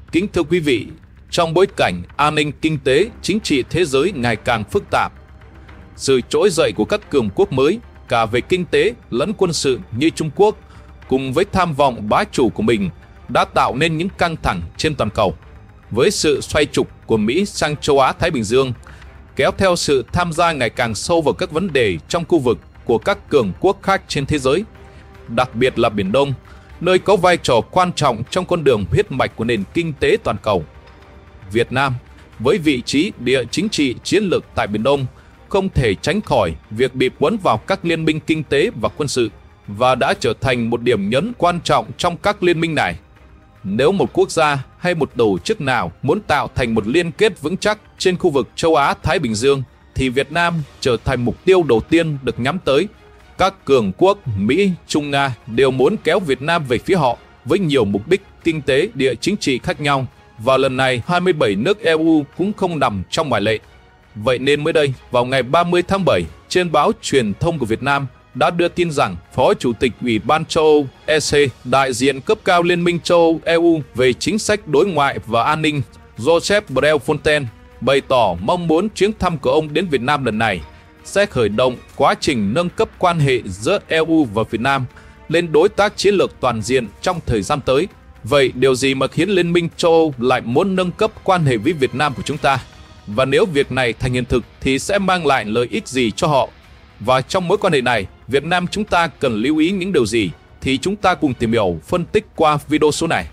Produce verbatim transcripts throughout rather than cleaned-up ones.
Kính thưa quý vị, trong bối cảnh an ninh kinh tế, chính trị thế giới ngày càng phức tạp, sự trỗi dậy của các cường quốc mới, cả về kinh tế lẫn quân sự như Trung Quốc, cùng với tham vọng bá chủ của mình, đã tạo nên những căng thẳng trên toàn cầu. Với sự xoay trục của Mỹ sang châu Á-Thái Bình Dương, kéo theo sự tham gia ngày càng sâu vào các vấn đề trong khu vực của các cường quốc khác trên thế giới, đặc biệt là Biển Đông, nơi có vai trò quan trọng trong con đường huyết mạch của nền kinh tế toàn cầu. Việt Nam, với vị trí địa chính trị chiến lược tại Biển Đông, không thể tránh khỏi việc bị cuốn vào các liên minh kinh tế và quân sự, và đã trở thành một điểm nhấn quan trọng trong các liên minh này. Nếu một quốc gia hay một tổ chức nào muốn tạo thành một liên kết vững chắc trên khu vực châu Á-Thái Bình Dương, thì Việt Nam trở thành mục tiêu đầu tiên được nhắm tới. Các cường quốc Mỹ, Trung, Nga đều muốn kéo Việt Nam về phía họ với nhiều mục đích kinh tế, địa chính trị khác nhau, và lần này hai mươi bảy nước e u cũng không nằm trong ngoại lệ. Vậy nên mới đây, vào ngày ba mươi tháng bảy, trên báo truyền thông của Việt Nam đã đưa tin rằng Phó Chủ tịch Ủy ban châu Âu E C, đại diện cấp cao Liên minh châu Âu E U về chính sách đối ngoại và an ninh Joseph Borrell Fontelles bày tỏ mong muốn chuyến thăm của ông đến Việt Nam lần này sẽ khởi động quá trình nâng cấp quan hệ giữa E U và Việt Nam lên đối tác chiến lược toàn diện trong thời gian tới. Vậy điều gì mà khiến Liên minh châu Âu lại muốn nâng cấp quan hệ với Việt Nam của chúng ta? Và nếu việc này thành hiện thực thì sẽ mang lại lợi ích gì cho họ? Và trong mối quan hệ này, Việt Nam chúng ta cần lưu ý những điều gì? Thì chúng ta cùng tìm hiểu, phân tích qua video số này.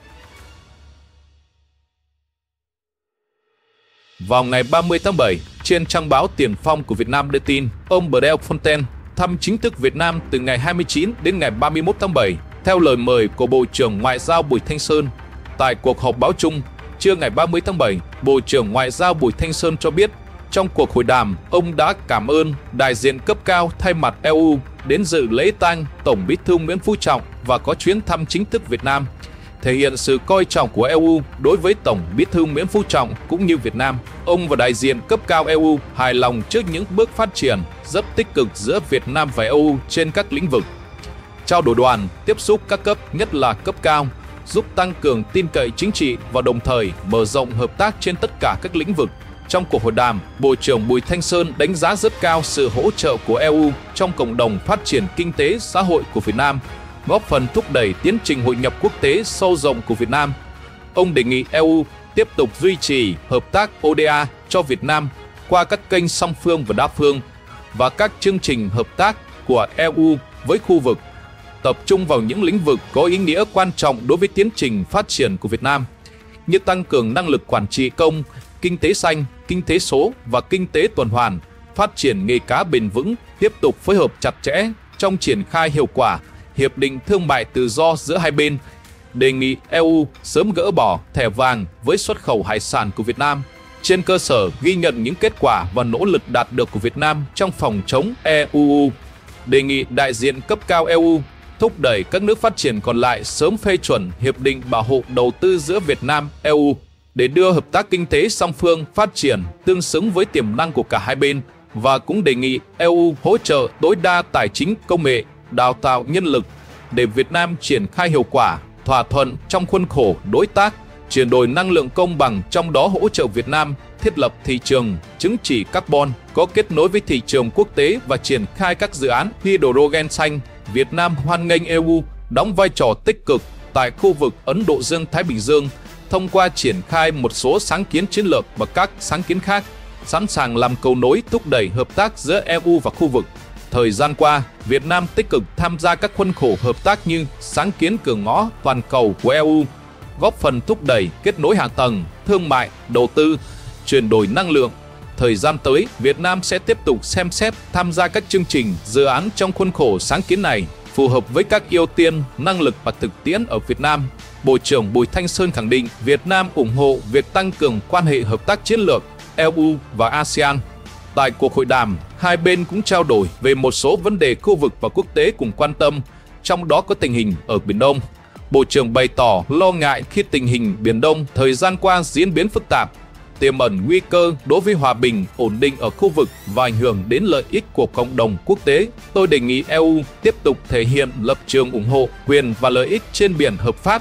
Vào ngày ba mươi tháng bảy, trên trang báo Tiền Phong của Việt Nam đưa tin, ông Borrell Fontelles thăm chính thức Việt Nam từ ngày hai mươi chín đến ngày ba mươi mốt tháng bảy, theo lời mời của Bộ trưởng Ngoại giao Bùi Thanh Sơn. Tại cuộc họp báo chung, trưa ngày ba mươi tháng bảy, Bộ trưởng Ngoại giao Bùi Thanh Sơn cho biết, trong cuộc hội đàm, ông đã cảm ơn đại diện cấp cao thay mặt E U đến dự lễ tang Tổng Bí thư Nguyễn Phú Trọng và có chuyến thăm chính thức Việt Nam, thể hiện sự coi trọng của E U đối với Tổng Bí thư Nguyễn Phú Trọng cũng như Việt Nam. Ông và đại diện cấp cao E U hài lòng trước những bước phát triển rất tích cực giữa Việt Nam và E U trên các lĩnh vực. Trao đổi đoàn, tiếp xúc các cấp, nhất là cấp cao, giúp tăng cường tin cậy chính trị và đồng thời mở rộng hợp tác trên tất cả các lĩnh vực. Trong cuộc hội đàm, Bộ trưởng Bùi Thanh Sơn đánh giá rất cao sự hỗ trợ của E U trong cộng đồng phát triển kinh tế xã hội của Việt Nam, góp phần thúc đẩy tiến trình hội nhập quốc tế sâu rộng của Việt Nam. Ông đề nghị E U tiếp tục duy trì hợp tác O D A cho Việt Nam qua các kênh song phương và đa phương và các chương trình hợp tác của E U với khu vực, tập trung vào những lĩnh vực có ý nghĩa quan trọng đối với tiến trình phát triển của Việt Nam, như tăng cường năng lực quản trị công, kinh tế xanh, kinh tế số và kinh tế tuần hoàn, phát triển nghề cá bền vững, tiếp tục phối hợp chặt chẽ trong triển khai hiệu quả Hiệp định Thương mại Tự do giữa hai bên, đề nghị E U sớm gỡ bỏ thẻ vàng với xuất khẩu hải sản của Việt Nam, trên cơ sở ghi nhận những kết quả và nỗ lực đạt được của Việt Nam trong phòng chống E U. Đề nghị đại diện cấp cao E U thúc đẩy các nước phát triển còn lại sớm phê chuẩn Hiệp định Bảo hộ Đầu tư giữa Việt Nam E U để đưa hợp tác kinh tế song phương phát triển tương xứng với tiềm năng của cả hai bên, và cũng đề nghị E U hỗ trợ tối đa tài chính công nghệ, đào tạo nhân lực để Việt Nam triển khai hiệu quả thỏa thuận trong khuôn khổ đối tác, chuyển đổi năng lượng công bằng, trong đó hỗ trợ Việt Nam thiết lập thị trường chứng chỉ carbon có kết nối với thị trường quốc tế và triển khai các dự án hydrogen xanh. Việt Nam hoan nghênh E U đóng vai trò tích cực tại khu vực Ấn Độ Dương-Thái Bình Dương thông qua triển khai một số sáng kiến chiến lược và các sáng kiến khác, sẵn sàng làm cầu nối thúc đẩy hợp tác giữa E U và khu vực. Thời gian qua, Việt Nam tích cực tham gia các khuôn khổ hợp tác như sáng kiến cửa ngõ toàn cầu của E U, góp phần thúc đẩy kết nối hạ tầng, thương mại, đầu tư, chuyển đổi năng lượng. Thời gian tới, Việt Nam sẽ tiếp tục xem xét tham gia các chương trình, dự án trong khuôn khổ sáng kiến này, phù hợp với các ưu tiên, năng lực và thực tiễn ở Việt Nam. Bộ trưởng Bùi Thanh Sơn khẳng định Việt Nam ủng hộ việc tăng cường quan hệ hợp tác chiến lược E U và a sê an. Tại cuộc hội đàm, hai bên cũng trao đổi về một số vấn đề khu vực và quốc tế cùng quan tâm, trong đó có tình hình ở Biển Đông. Bộ trưởng bày tỏ lo ngại khi tình hình Biển Đông thời gian qua diễn biến phức tạp, tiềm ẩn nguy cơ đối với hòa bình, ổn định ở khu vực và ảnh hưởng đến lợi ích của cộng đồng quốc tế. Tôi đề nghị E U tiếp tục thể hiện lập trường ủng hộ quyền và lợi ích trên biển hợp pháp,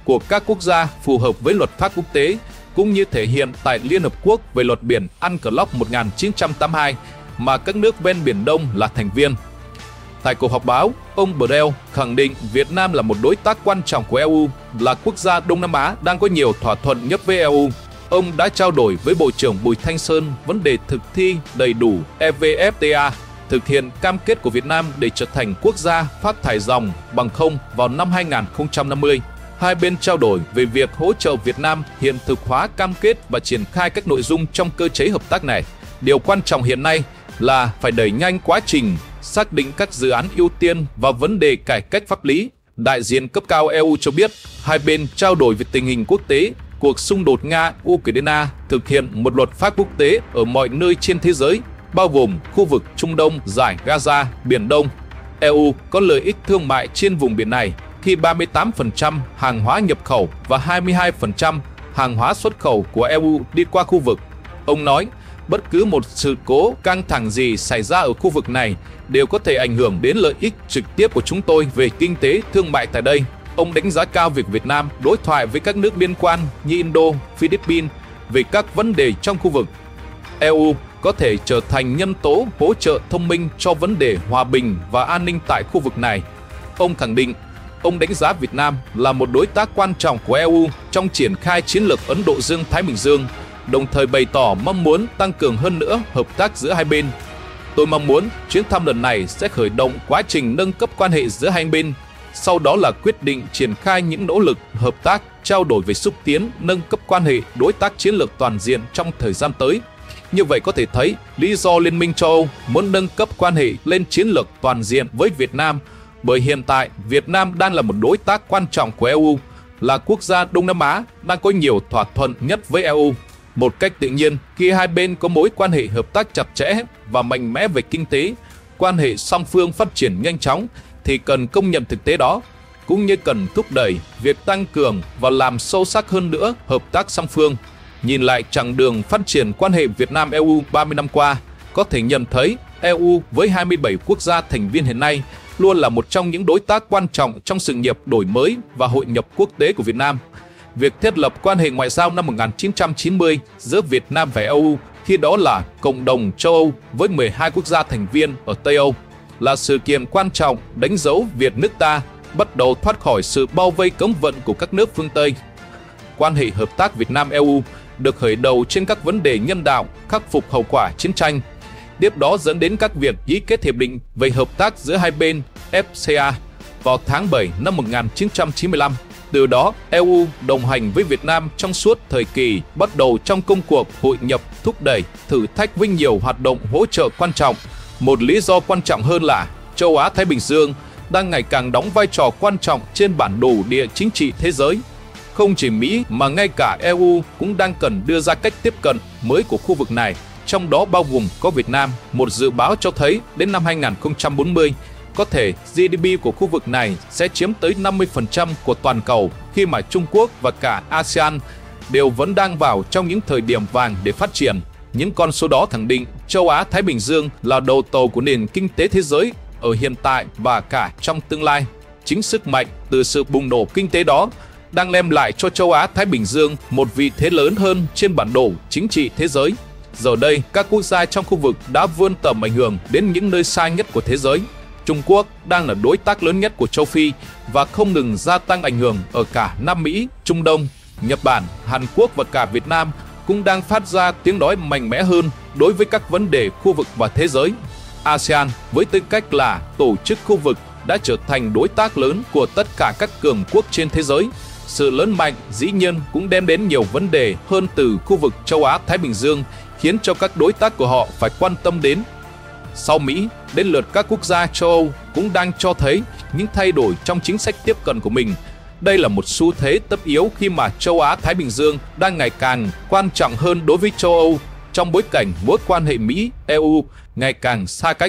của các quốc gia phù hợp với luật pháp quốc tế, cũng như thể hiện tại Liên Hợp Quốc về luật biển UNCLOS một nghìn chín trăm tám mươi hai mà các nước ven Biển Đông là thành viên. Tại cuộc họp báo, ông Borrell khẳng định Việt Nam là một đối tác quan trọng của e u, là quốc gia Đông Nam Á đang có nhiều thỏa thuận nhất với e u. Ông đã trao đổi với Bộ trưởng Bùi Thanh Sơn vấn đề thực thi đầy đủ e vê ép tê a, thực hiện cam kết của Việt Nam để trở thành quốc gia phát thải ròng bằng không vào năm hai nghìn không trăm năm mươi. Hai bên trao đổi về việc hỗ trợ Việt Nam hiện thực hóa cam kết và triển khai các nội dung trong cơ chế hợp tác này. Điều quan trọng hiện nay là phải đẩy nhanh quá trình xác định các dự án ưu tiên và vấn đề cải cách pháp lý. Đại diện cấp cao e u cho biết, hai bên trao đổi về tình hình quốc tế, cuộc xung đột Nga-Ukraine, thực hiện một luật pháp quốc tế ở mọi nơi trên thế giới, bao gồm khu vực Trung Đông, Dải Gaza, Biển Đông. e u có lợi ích thương mại trên vùng biển này khi ba mươi tám phần trăm hàng hóa nhập khẩu và hai mươi hai phần trăm hàng hóa xuất khẩu của e u đi qua khu vực. Ông nói, bất cứ một sự cố căng thẳng gì xảy ra ở khu vực này đều có thể ảnh hưởng đến lợi ích trực tiếp của chúng tôi về kinh tế thương mại tại đây. Ông đánh giá cao việc Việt Nam đối thoại với các nước liên quan như Indo, Philippines về các vấn đề trong khu vực. e u có thể trở thành nhân tố hỗ trợ thông minh cho vấn đề hòa bình và an ninh tại khu vực này. Ông khẳng định, ông đánh giá Việt Nam là một đối tác quan trọng của e u trong triển khai chiến lược Ấn Độ Dương-Thái Bình Dương, đồng thời bày tỏ mong muốn tăng cường hơn nữa hợp tác giữa hai bên. Tôi mong muốn chuyến thăm lần này sẽ khởi động quá trình nâng cấp quan hệ giữa hai bên, sau đó là quyết định triển khai những nỗ lực hợp tác, trao đổi về xúc tiến, nâng cấp quan hệ đối tác chiến lược toàn diện trong thời gian tới. Như vậy có thể thấy, lý do Liên minh châu Âu muốn nâng cấp quan hệ lên chiến lược toàn diện với Việt Nam, bởi hiện tại Việt Nam đang là một đối tác quan trọng của e u, là quốc gia Đông Nam Á đang có nhiều thỏa thuận nhất với e u. Một cách tự nhiên, khi hai bên có mối quan hệ hợp tác chặt chẽ và mạnh mẽ về kinh tế, quan hệ song phương phát triển nhanh chóng, thì cần công nhận thực tế đó, cũng như cần thúc đẩy việc tăng cường và làm sâu sắc hơn nữa hợp tác song phương. Nhìn lại chặng đường phát triển quan hệ Việt Nam-e u ba mươi năm qua, có thể nhận thấy e u với hai mươi bảy quốc gia thành viên hiện nay luôn là một trong những đối tác quan trọng trong sự nghiệp đổi mới và hội nhập quốc tế của Việt Nam. Việc thiết lập quan hệ ngoại giao năm một nghìn chín trăm chín mươi giữa Việt Nam và e u, khi đó là Cộng đồng châu Âu với mười hai quốc gia thành viên ở Tây Âu, là sự kiện quan trọng đánh dấu việc nước ta bắt đầu thoát khỏi sự bao vây cấm vận của các nước phương Tây. Quan hệ hợp tác Việt Nam-e u được khởi đầu trên các vấn đề nhân đạo, khắc phục hậu quả chiến tranh. Tiếp đó dẫn đến các việc ký kết hiệp định về hợp tác giữa hai bên ép xê a vào tháng bảy năm một nghìn chín trăm chín mươi lăm. Từ đó, e u đồng hành với Việt Nam trong suốt thời kỳ bắt đầu trong công cuộc hội nhập, thúc đẩy, thử thách với nhiều hoạt động hỗ trợ quan trọng. Một lý do quan trọng hơn là châu Á-Thái Bình Dương đang ngày càng đóng vai trò quan trọng trên bản đồ địa chính trị thế giới. Không chỉ Mỹ mà ngay cả e u cũng đang cần đưa ra cách tiếp cận mới của khu vực này, trong đó bao gồm có Việt Nam. Một dự báo cho thấy đến năm hai nghìn không trăm bốn mươi, có thể giê đê pê của khu vực này sẽ chiếm tới năm mươi phần trăm của toàn cầu, khi mà Trung Quốc và cả a sê an đều vẫn đang vào trong những thời điểm vàng để phát triển. Những con số đó khẳng định châu Á-Thái Bình Dương là đầu tàu của nền kinh tế thế giới ở hiện tại và cả trong tương lai. Chính sức mạnh từ sự bùng nổ kinh tế đó đang đem lại cho châu Á-Thái Bình Dương một vị thế lớn hơn trên bản đồ chính trị thế giới. Giờ đây, các quốc gia trong khu vực đã vươn tầm ảnh hưởng đến những nơi xa nhất của thế giới. Trung Quốc đang là đối tác lớn nhất của châu Phi và không ngừng gia tăng ảnh hưởng ở cả Nam Mỹ, Trung Đông. Nhật Bản, Hàn Quốc và cả Việt Nam cũng đang phát ra tiếng nói mạnh mẽ hơn đối với các vấn đề khu vực và thế giới. a sê an với tư cách là tổ chức khu vực đã trở thành đối tác lớn của tất cả các cường quốc trên thế giới. Sự lớn mạnh dĩ nhiên cũng đem đến nhiều vấn đề hơn từ khu vực châu Á-Thái Bình Dương, khiến cho các đối tác của họ phải quan tâm đến. Sau Mỹ, đến lượt các quốc gia châu Âu cũng đang cho thấy những thay đổi trong chính sách tiếp cận của mình. Đây là một xu thế tất yếu khi mà châu Á-Thái Bình Dương đang ngày càng quan trọng hơn đối với châu Âu trong bối cảnh mối quan hệ Mỹ-e u ngày càng xa cách.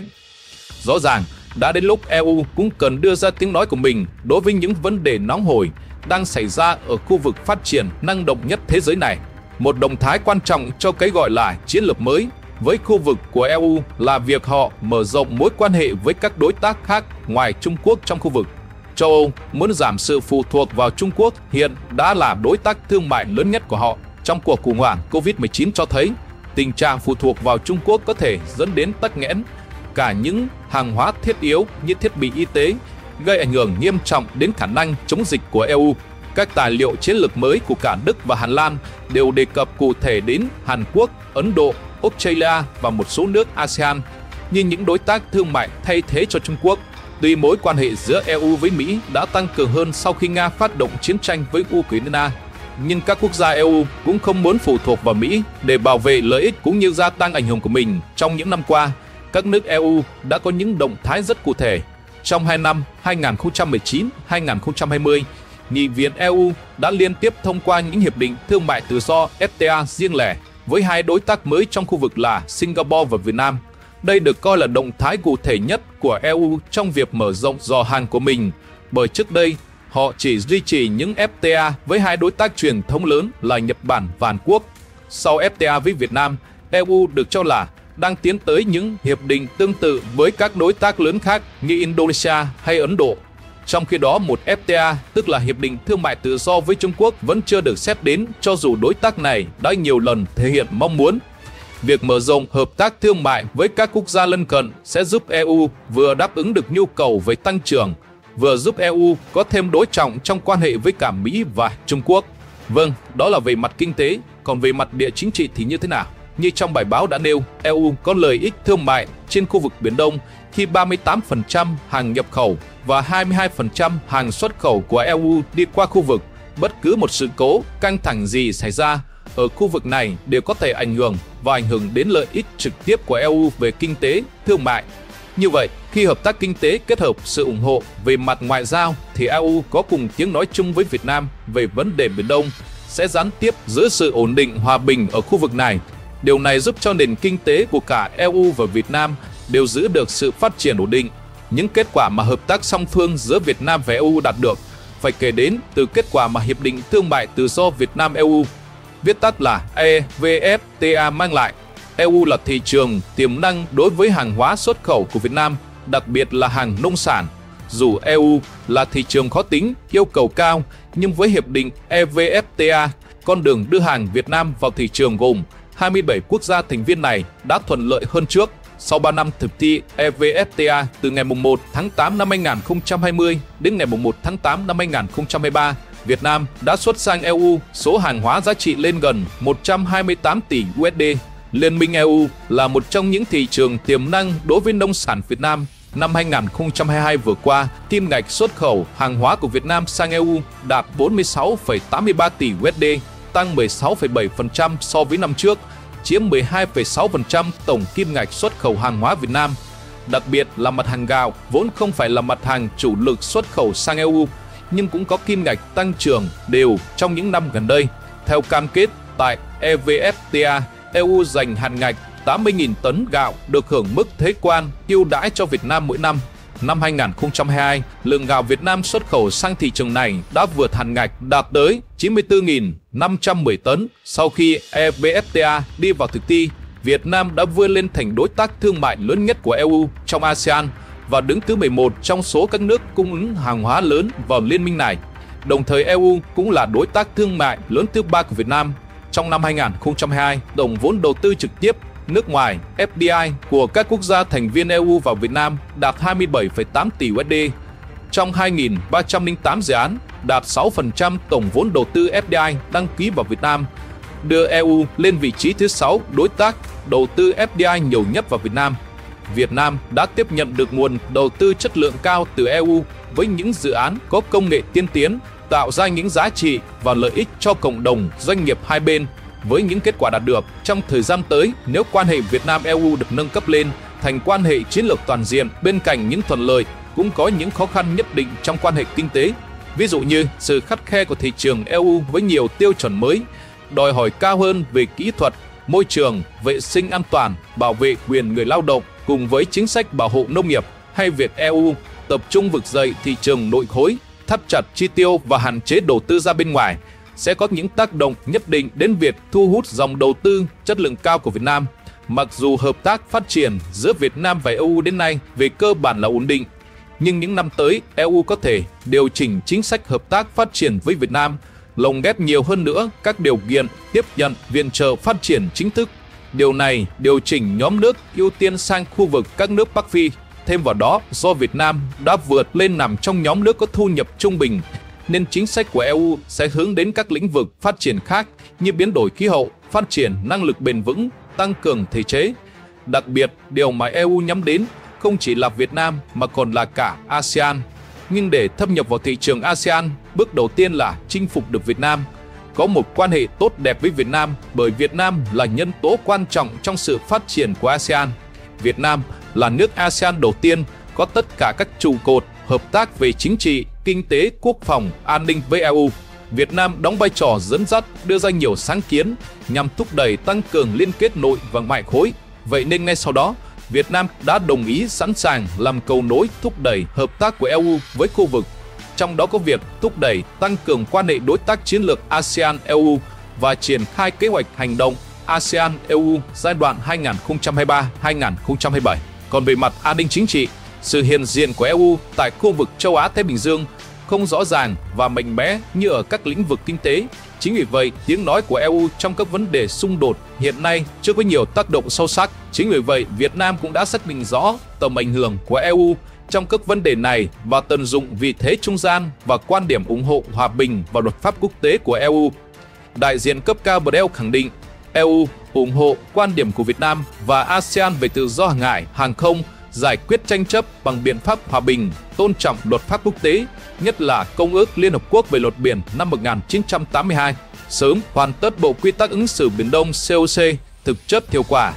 Rõ ràng, đã đến lúc e u cũng cần đưa ra tiếng nói của mình đối với những vấn đề nóng hổi đang xảy ra ở khu vực phát triển năng động nhất thế giới này. Một động thái quan trọng cho cái gọi là chiến lược mới với khu vực của e u là việc họ mở rộng mối quan hệ với các đối tác khác ngoài Trung Quốc trong khu vực. châu Âu muốn giảm sự phụ thuộc vào Trung Quốc hiện đã là đối tác thương mại lớn nhất của họ. Trong cuộc khủng hoảng Covid mười chín cho thấy, tình trạng phụ thuộc vào Trung Quốc có thể dẫn đến tắc nghẽn cả những hàng hóa thiết yếu như thiết bị y tế, gây ảnh hưởng nghiêm trọng đến khả năng chống dịch của e u. Các tài liệu chiến lược mới của cả Đức và Hà Lan đều đề cập cụ thể đến Hàn Quốc, Ấn Độ, Australia và một số nước a sê an như những đối tác thương mại thay thế cho Trung Quốc. Tuy mối quan hệ giữa e u với Mỹ đã tăng cường hơn sau khi Nga phát động chiến tranh với Ukraine, nhưng các quốc gia e u cũng không muốn phụ thuộc vào Mỹ để bảo vệ lợi ích cũng như gia tăng ảnh hưởng của mình. Trong những năm qua, các nước e u đã có những động thái rất cụ thể. Trong hai năm hai nghìn không trăm mười chín đến hai nghìn không trăm hai mươi, Nghị viện e u đã liên tiếp thông qua những hiệp định thương mại tự do ép tê a riêng lẻ với hai đối tác mới trong khu vực là Singapore và Việt Nam. Đây được coi là động thái cụ thể nhất của e u trong việc mở rộng giỏ hàng của mình, bởi trước đây họ chỉ duy trì những ép tê a với hai đối tác truyền thống lớn là Nhật Bản và Hàn Quốc. Sau ép tê a với Việt Nam, e u được cho là đang tiến tới những hiệp định tương tự với các đối tác lớn khác như Indonesia hay Ấn Độ. Trong khi đó, một ép tê a, tức là Hiệp định Thương mại Tự do với Trung Quốc, vẫn chưa được xét đến cho dù đối tác này đã nhiều lần thể hiện mong muốn. Việc mở rộng hợp tác thương mại với các quốc gia lân cận sẽ giúp e u vừa đáp ứng được nhu cầu về tăng trưởng, vừa giúp e u có thêm đối trọng trong quan hệ với cả Mỹ và Trung Quốc. Vâng, đó là về mặt kinh tế, còn về mặt địa chính trị thì như thế nào? Như trong bài báo đã nêu, e u có lợi ích thương mại trên khu vực Biển Đông khi ba mươi tám phần trăm hàng nhập khẩu và hai mươi hai phần trăm hàng xuất khẩu của e u đi qua khu vực. Bất cứ một sự cố, căng thẳng gì xảy ra ở khu vực này đều có thể ảnh hưởng và ảnh hưởng đến lợi ích trực tiếp của e u về kinh tế, thương mại. Như vậy, khi hợp tác kinh tế kết hợp sự ủng hộ về mặt ngoại giao thì e u có cùng tiếng nói chung với Việt Nam về vấn đề Biển Đông, sẽ gián tiếp giữ sự ổn định hòa bình ở khu vực này. Điều này giúp cho nền kinh tế của cả e u và Việt Nam đều giữ được sự phát triển ổn định. Những kết quả mà hợp tác song phương giữa Việt Nam và e u đạt được phải kể đến từ kết quả mà Hiệp định Thương mại Tự do Việt Nam e u, viết tắt là e vê ép tê a mang lại. e u là thị trường tiềm năng đối với hàng hóa xuất khẩu của Việt Nam, đặc biệt là hàng nông sản. Dù e u là thị trường khó tính, yêu cầu cao, nhưng với Hiệp định e vê ép tê a, con đường đưa hàng Việt Nam vào thị trường gồm hai mươi bảy quốc gia thành viên này đã thuận lợi hơn trước. Sau ba năm thực thi e vê ép tê a từ ngày mùng một tháng tám năm hai nghìn không trăm hai mươi đến ngày mùng một tháng tám năm hai nghìn không trăm hai mươi ba, Việt Nam đã xuất sang e u số hàng hóa giá trị lên gần một trăm hai mươi tám tỷ đô la. Liên minh e u là một trong những thị trường tiềm năng đối với nông sản Việt Nam. Năm hai nghìn không trăm hai mươi hai vừa qua, kim ngạch xuất khẩu hàng hóa của Việt Nam sang e u đạt bốn mươi sáu phẩy tám mươi ba tỷ đô la, tăng mười sáu phẩy bảy phần trăm so với năm trước, chiếm mười hai phẩy sáu phần trăm tổng kim ngạch xuất khẩu hàng hóa Việt Nam. Đặc biệt là mặt hàng gạo, vốn không phải là mặt hàng chủ lực xuất khẩu sang e u, nhưng cũng có kim ngạch tăng trưởng đều trong những năm gần đây. Theo cam kết tại e vê ép tê a, e u dành hạn ngạch tám mươi nghìn tấn gạo được hưởng mức thuế quan ưu đãi cho Việt Nam mỗi năm. Năm hai nghìn không trăm hai mươi hai, lượng gạo Việt Nam xuất khẩu sang thị trường này đã vượt hạn ngạch đạt tới chín mươi tư nghìn năm trăm mười tấn. Sau khi e vê ép tê a đi vào thực thi, Việt Nam đã vươn lên thành đối tác thương mại lớn nhất của e u trong a sê an và đứng thứ mười một trong số các nước cung ứng hàng hóa lớn vào liên minh này. Đồng thời, e u cũng là đối tác thương mại lớn thứ ba của Việt Nam. Trong năm hai nghìn không trăm hai mươi hai, tổng vốn đầu tư trực tiếp nước ngoài ép đê i của các quốc gia thành viên e u vào Việt Nam đạt hai mươi bảy phẩy tám tỷ đô la. Trong hai nghìn ba trăm lẻ tám dự án, đạt sáu phần trăm tổng vốn đầu tư ép đê i đăng ký vào Việt Nam, đưa e u lên vị trí thứ sáu đối tác đầu tư ép đê i nhiều nhất vào Việt Nam. Việt Nam đã tiếp nhận được nguồn đầu tư chất lượng cao từ e u với những dự án có công nghệ tiên tiến, tạo ra những giá trị và lợi ích cho cộng đồng doanh nghiệp hai bên. Với những kết quả đạt được trong thời gian tới, nếu quan hệ Việt Nam-e u được nâng cấp lên thành quan hệ chiến lược toàn diện, bên cạnh những thuận lợi cũng có những khó khăn nhất định trong quan hệ kinh tế. Ví dụ như sự khắt khe của thị trường e u với nhiều tiêu chuẩn mới, đòi hỏi cao hơn về kỹ thuật, môi trường, vệ sinh an toàn, bảo vệ quyền người lao động cùng với chính sách bảo hộ nông nghiệp, hay việc e u tập trung vực dậy thị trường nội khối, thắt chặt chi tiêu và hạn chế đầu tư ra bên ngoài sẽ có những tác động nhất định đến việc thu hút dòng đầu tư chất lượng cao của Việt Nam. Mặc dù hợp tác phát triển giữa Việt Nam và e u đến nay về cơ bản là ổn định, Nhưng những năm tới, e u có thể điều chỉnh chính sách hợp tác phát triển với Việt Nam, lồng ghép nhiều hơn nữa các điều kiện tiếp nhận viện trợ phát triển chính thức. Điều này điều chỉnh nhóm nước ưu tiên sang khu vực các nước Bắc Phi. Thêm vào đó, do Việt Nam đã vượt lên nằm trong nhóm nước có thu nhập trung bình, nên chính sách của e u sẽ hướng đến các lĩnh vực phát triển khác như biến đổi khí hậu, phát triển năng lực bền vững, tăng cường thể chế. Đặc biệt, điều mà e u nhắm đến không chỉ là Việt Nam mà còn là cả a sê an. Nhưng để thâm nhập vào thị trường a sê an, bước đầu tiên là chinh phục được Việt Nam. Có một quan hệ tốt đẹp với Việt Nam bởi Việt Nam là nhân tố quan trọng trong sự phát triển của a sê an. Việt Nam là nước a sê an đầu tiên có tất cả các trụ cột hợp tác về chính trị, kinh tế, quốc phòng, an ninh với e u. Việt Nam đóng vai trò dẫn dắt, đưa ra nhiều sáng kiến nhằm thúc đẩy tăng cường liên kết nội và ngoại khối. Vậy nên ngay sau đó, Việt Nam đã đồng ý sẵn sàng làm cầu nối thúc đẩy hợp tác của e u với khu vực. Trong đó có việc thúc đẩy tăng cường quan hệ đối tác chiến lược a sê an e u và triển khai kế hoạch hành động a sê an e u giai đoạn hai nghìn không trăm hai mươi ba đến hai nghìn không trăm hai mươi bảy. Còn về mặt an ninh chính trị, sự hiện diện của e u tại khu vực châu Á-Thái Bình Dương không rõ ràng và mạnh mẽ như ở các lĩnh vực kinh tế. Chính vì vậy, tiếng nói của e u trong các vấn đề xung đột hiện nay chưa có nhiều tác động sâu sắc. Chính vì vậy, Việt Nam cũng đã xác định rõ tầm ảnh hưởng của e u trong các vấn đề này và tận dụng vị thế trung gian và quan điểm ủng hộ hòa bình và luật pháp quốc tế của e u. Đại diện cấp cao Borrell khẳng định e u ủng hộ quan điểm của Việt Nam và a sê an về tự do hàng hải, hàng không, giải quyết tranh chấp bằng biện pháp hòa bình, tôn trọng luật pháp quốc tế, nhất là Công ước Liên Hợp Quốc về luật biển năm một nghìn chín trăm tám mươi hai, sớm hoàn tất Bộ Quy tắc ứng xử Biển Đông xê o xê thực chất hiệu quả.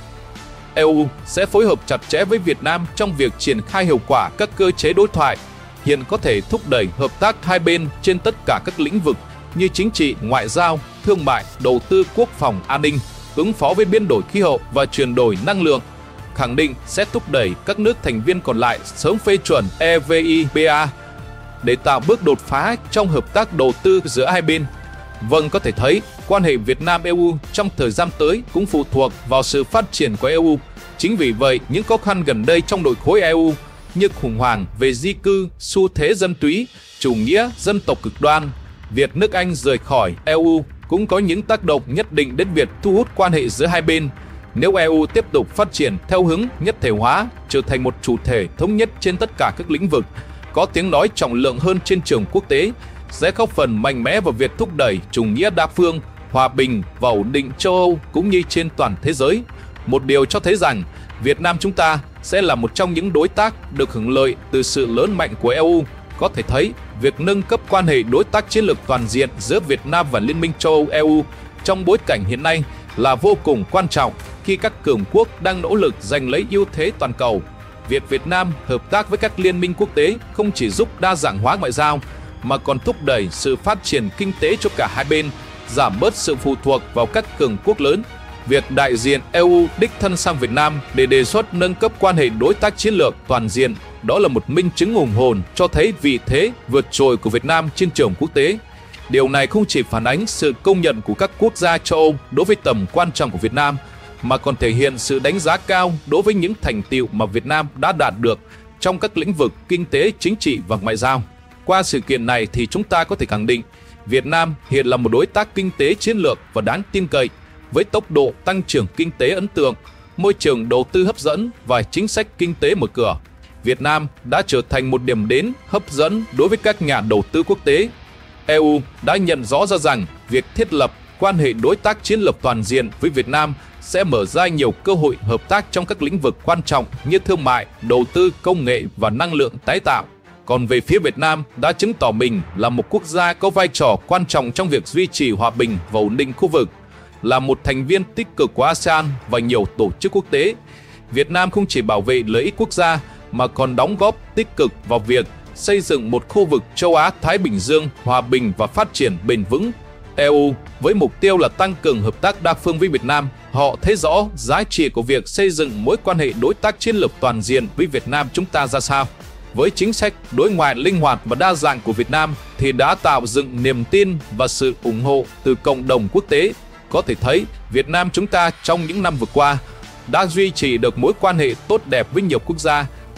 e u sẽ phối hợp chặt chẽ với Việt Nam trong việc triển khai hiệu quả các cơ chế đối thoại, hiện có thể thúc đẩy hợp tác hai bên trên tất cả các lĩnh vực như chính trị, ngoại giao, thương mại, đầu tư, quốc phòng, an ninh, ứng phó với biến đổi khí hậu và chuyển đổi năng lượng. Khẳng định sẽ thúc đẩy các nước thành viên còn lại sớm phê chuẩn e vê i bê a để tạo bước đột phá trong hợp tác đầu tư giữa hai bên. Vâng, có thể thấy, quan hệ Việt Nam-e u trong thời gian tới cũng phụ thuộc vào sự phát triển của e u. Chính vì vậy, những khó khăn gần đây trong nội khối e u như khủng hoảng về di cư, xu thế dân túy, chủ nghĩa dân tộc cực đoan, việc nước Anh rời khỏi e u cũng có những tác động nhất định đến việc thu hút quan hệ giữa hai bên. Nếu e u tiếp tục phát triển theo hướng nhất thể hóa, trở thành một chủ thể thống nhất trên tất cả các lĩnh vực, có tiếng nói trọng lượng hơn trên trường quốc tế, sẽ góp phần mạnh mẽ vào việc thúc đẩy chủ nghĩa đa phương, hòa bình và ổn định châu Âu cũng như trên toàn thế giới. Một điều cho thấy rằng Việt Nam chúng ta sẽ là một trong những đối tác được hưởng lợi từ sự lớn mạnh của e u. Có thể thấy, việc nâng cấp quan hệ đối tác chiến lược toàn diện giữa Việt Nam và Liên minh châu Âu e u trong bối cảnh hiện nay là vô cùng quan trọng khi các cường quốc đang nỗ lực giành lấy ưu thế toàn cầu. Việc Việt Nam hợp tác với các liên minh quốc tế không chỉ giúp đa dạng hóa ngoại giao mà còn thúc đẩy sự phát triển kinh tế cho cả hai bên, giảm bớt sự phụ thuộc vào các cường quốc lớn. Việc đại diện e u đích thân sang Việt Nam để đề xuất nâng cấp quan hệ đối tác chiến lược toàn diện, đó là một minh chứng hùng hồn cho thấy vị thế vượt trội của Việt Nam trên trường quốc tế. Điều này không chỉ phản ánh sự công nhận của các quốc gia châu Âu đối với tầm quan trọng của Việt Nam, mà còn thể hiện sự đánh giá cao đối với những thành tựu mà Việt Nam đã đạt được trong các lĩnh vực kinh tế, chính trị và ngoại giao. Qua sự kiện này thì chúng ta có thể khẳng định Việt Nam hiện là một đối tác kinh tế chiến lược và đáng tin cậy, với tốc độ tăng trưởng kinh tế ấn tượng, môi trường đầu tư hấp dẫn và chính sách kinh tế mở cửa. Việt Nam đã trở thành một điểm đến hấp dẫn đối với các nhà đầu tư quốc tế. e u đã nhận rõ ra rằng việc thiết lập quan hệ đối tác chiến lược toàn diện với Việt Nam sẽ mở ra nhiều cơ hội hợp tác trong các lĩnh vực quan trọng như thương mại, đầu tư, công nghệ và năng lượng tái tạo. Còn về phía Việt Nam đã chứng tỏ mình là một quốc gia có vai trò quan trọng trong việc duy trì hòa bình và ổn định khu vực, là một thành viên tích cực của a sê an và nhiều tổ chức quốc tế. Việt Nam không chỉ bảo vệ lợi ích quốc gia mà còn đóng góp tích cực vào việc xây dựng một khu vực châu Á-Thái Bình Dương hòa bình và phát triển bền vững. e u với mục tiêu là tăng cường hợp tác đa phương với Việt Nam, họ thấy rõ giá trị của việc xây dựng mối quan hệ đối tác chiến lược toàn diện với Việt Nam chúng ta ra sao. Với chính sách đối ngoại linh hoạt và đa dạng của Việt Nam thì đã tạo dựng niềm tin và sự ủng hộ từ cộng đồng quốc tế. Có thể thấy, Việt Nam chúng ta trong những năm vừa qua đã duy trì được mối quan hệ tốt đẹp với nhiều quốc gia,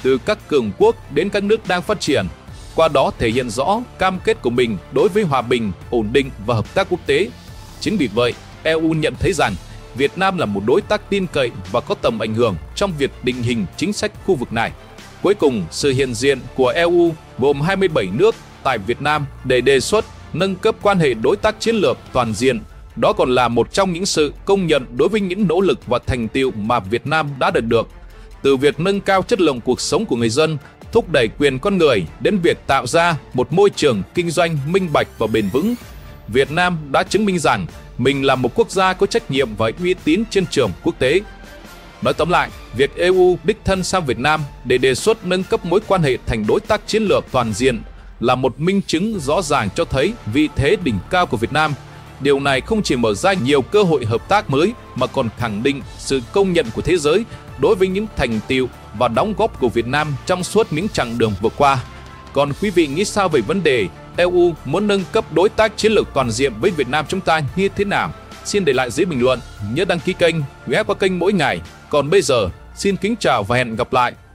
từ các cường quốc đến các nước đang phát triển, qua đó thể hiện rõ cam kết của mình đối với hòa bình, ổn định và hợp tác quốc tế. Chính vì vậy, e u nhận thấy rằng Việt Nam là một đối tác tin cậy và có tầm ảnh hưởng trong việc định hình chính sách khu vực này. Cuối cùng, sự hiện diện của e u gồm hai mươi bảy nước tại Việt Nam để đề xuất nâng cấp quan hệ đối tác chiến lược toàn diện. Đó còn là một trong những sự công nhận đối với những nỗ lực và thành tựu mà Việt Nam đã đạt được. Từ việc nâng cao chất lượng cuộc sống của người dân, thúc đẩy quyền con người đến việc tạo ra một môi trường kinh doanh minh bạch và bền vững, Việt Nam đã chứng minh rằng mình là một quốc gia có trách nhiệm và uy tín trên trường quốc tế. Nói tóm lại, việc e u đích thân sang Việt Nam để đề xuất nâng cấp mối quan hệ thành đối tác chiến lược toàn diện là một minh chứng rõ ràng cho thấy vị thế đỉnh cao của Việt Nam. Điều này không chỉ mở ra nhiều cơ hội hợp tác mới mà còn khẳng định sự công nhận của thế giới đối với những thành tựu và đóng góp của Việt Nam trong suốt những chặng đường vừa qua. Còn quý vị nghĩ sao về vấn đề e u muốn nâng cấp đối tác chiến lược toàn diện với Việt Nam chúng ta như thế nào? Xin để lại dưới bình luận, nhớ đăng ký kênh, ghé qua kênh mỗi ngày. Còn bây giờ, xin kính chào và hẹn gặp lại!